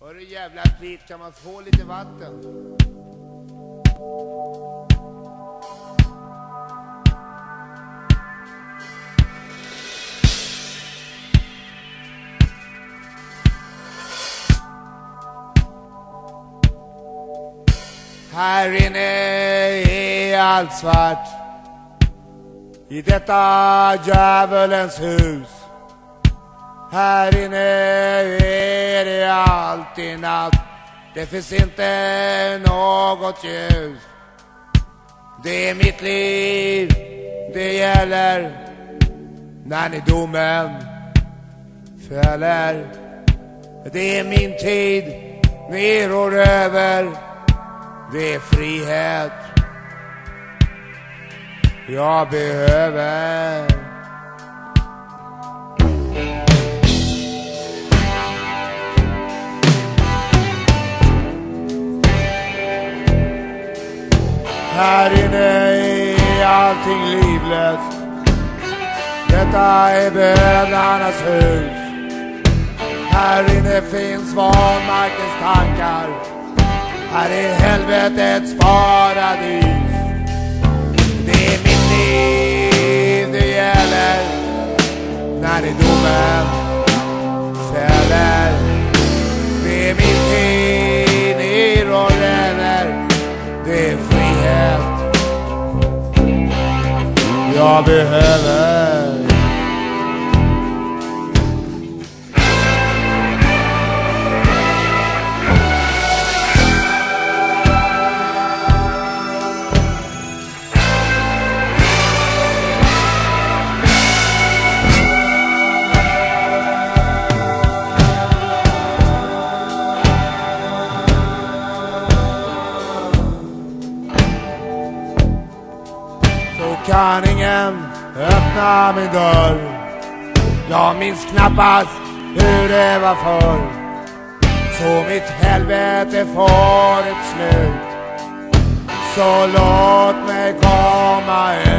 Hörru jävla skit, kan man få lite vatten? Här inne är allt svart i detta djävulens hus. Här inne är det alltid natt. Det finns inte något ljus. Det är mitt liv det gäller när ni domen fäller. Det är min tid vi rår över. Det är frihet jag behöver. Här inne är allting livlöst. Detta är bödlarnas hus. Här inne finns vanmarkens tankar. Här är helvetets paradis. Det är mitt liv det gäller när det domen fäller. Det är min tid ni rår över. Det är frihet jag behöver. Kan ingen öppna min dörr. Jag minns knappast hur det var förr. Så mitt helvete får ett slut. Så låt mig komma